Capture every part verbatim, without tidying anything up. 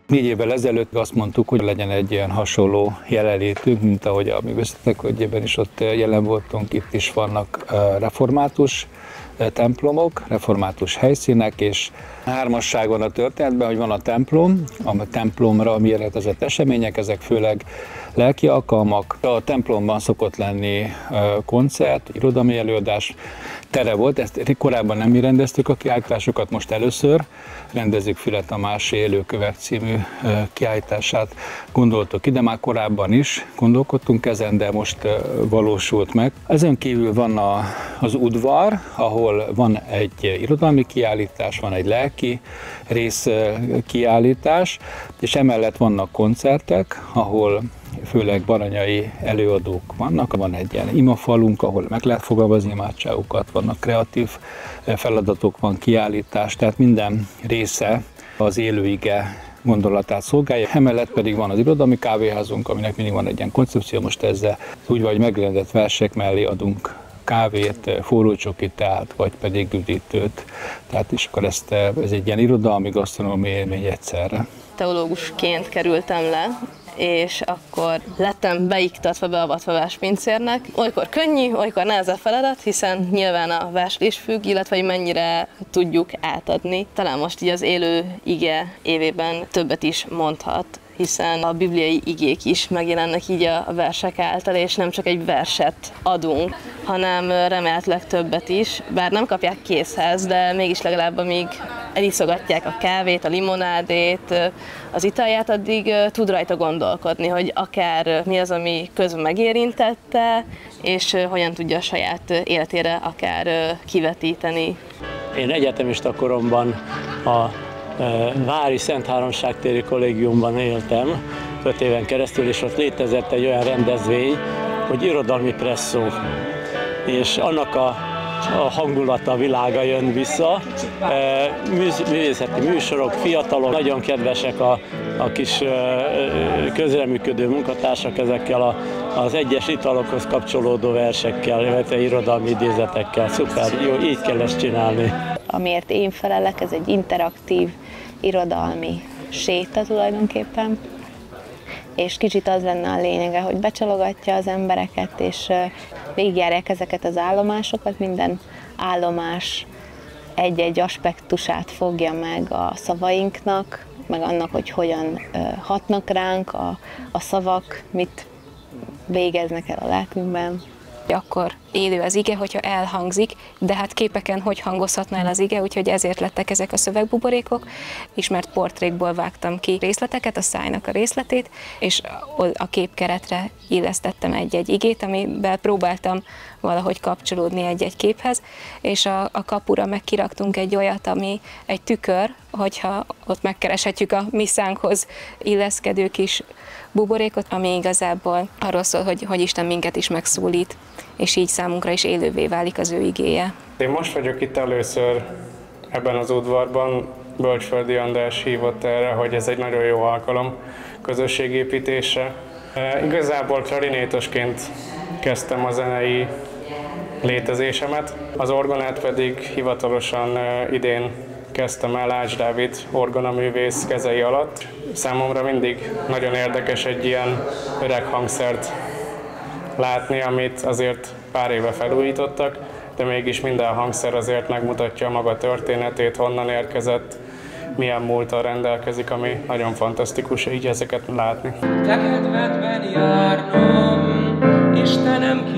Négy évvel ezelőtt azt mondtuk, hogy legyen egy ilyen hasonló jelenlétünk, mint ahogy a mi Összetekvölgyében is ott jelen voltunk, itt is vannak református templomok, református helyszínek, és hármasság van a történetben, hogy van a templom, a templomra méretezett események, ezek főleg lelki alkalmak. A templomban szokott lenni koncert, irodalmi előadás, tere volt, ezt korábban nem mi rendeztük a kiállításokat, most először rendezzük Füle Tamás Élőkövek című kiállítását, gondoltuk ide, már korábban is gondolkodtunk ezen, de most valósult meg. Ezen kívül van a, az udvar, ahol van egy irodalmi kiállítás, van egy lelki rész kiállítás, és emellett vannak koncertek, ahol főleg baranyai előadók vannak, van egy ilyen imafalunk, ahol meg lehet fogalmazni imádságokat, vannak kreatív feladatok, van kiállítás, tehát minden része az élő ige gondolatát szolgálja. Emellett pedig van az irodalmi kávéházunk, aminek mindig van egy ilyen koncepció, most ezzel úgy vagy megrendelt versek mellé adunk kávét, forró csoki teát, vagy pedig üdítőt. Tehát is akkor ezt, ez egy ilyen irodalmi, gasztronómiai élmény egyszerre. Teológusként kerültem le, és akkor lettem beiktatva, beavatva verspincérnek. Olykor könnyű, olykor nehezebb feladat, hiszen nyilván a verslés függ, illetve hogy mennyire tudjuk átadni. Talán most így az élő ige évében többet is mondhat, hiszen a bibliai igék is megjelennek így a versek által, és nem csak egy verset adunk, hanem remélhetőleg többet is, bár nem kapják készhez, de mégis legalább amíg eliszogatják a kávét, a limonádét, az italját, addig tud rajta gondolkodni, hogy akár mi az, ami közben megérintette, és hogyan tudja a saját életére akár kivetíteni. Én egyetemista koromban a Vári Szent Háromságtéri Kollégiumban éltem öt éven keresztül, és ott létezett egy olyan rendezvény, hogy irodalmi presszó, és annak a, a hangulata, a világa jön vissza. Művészeti műsorok, fiatalok, nagyon kedvesek a, a kis közreműködő munkatársak ezekkel a, az egyes italokhoz kapcsolódó versekkel, illetve irodalmi idézetekkel. Szuper, jó, így kell ezt csinálni. Amiért én felelek, ez egy interaktív irodalmi séta tulajdonképpen, és kicsit az lenne a lényege, hogy becsalogatja az embereket, és végigjárják ezeket az állomásokat, minden állomás egy-egy aspektusát fogja meg a szavainknak, meg annak, hogy hogyan hatnak ránk a, a szavak, mit végeznek el a lelkünkben. Akkor élő az ige, hogyha elhangzik, de hát képeken hogy hangozhatna el az ige, úgyhogy ezért lettek ezek a szövegbuborékok. Ismert portrékból vágtam ki részleteket, a szájnak a részletét, és a képkeretre illesztettem egy-egy igét, amiben próbáltam valahogy kapcsolódni egy-egy képhez, és a, a kapura meg kiraktunk egy olyat, ami egy tükör, hogyha ott megkereshetjük a mi szánkhoz illeszkedő kis buborékot, ami igazából arról szól, hogy, hogy Isten minket is megszólít, és így számunkra is élővé válik az ő igéje. Én most vagyok itt először ebben az udvarban, Bölcsföldi András hívott erre, hogy ez egy nagyon jó alkalom közösségépítésre. E, igazából klarinétosként kezdtem a zenei létezésemet, az orgonát pedig hivatalosan e, idén kezdtem el Ács Dávid orgonaművész kezei alatt. Számomra mindig nagyon érdekes egy ilyen öreg hangszert látni, amit azért pár éve felújítottak, de mégis minden hangszer azért megmutatja a maga történetét, honnan érkezett, milyen múlttal rendelkezik, ami nagyon fantasztikus így ezeket látni. Te kedvedben járnom, Istenem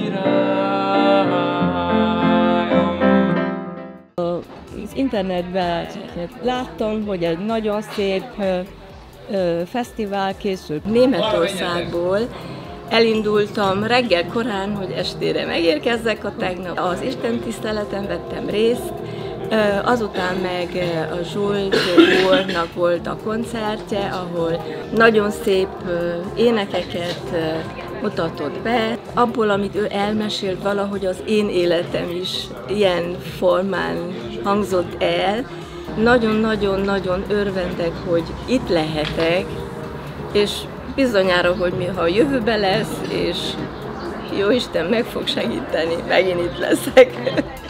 királyom. Az internetben láttam, hogy egy nagyon szép fesztivál készült Németországból. Elindultam reggel korán, hogy estére megérkezzek, a tegnap az istentiszteleten vettem részt, azután meg a Zsolt úrnak volt a koncertje, ahol nagyon szép énekeket mutatott be. Abból, amit ő elmesélt, valahogy az én életem is ilyen formán hangzott el. Nagyon-nagyon-nagyon örvendek, hogy itt lehetek, és bizonyára, hogy mi, ha a jövőben lesz, és Jóisten meg fog segíteni, megint itt leszek.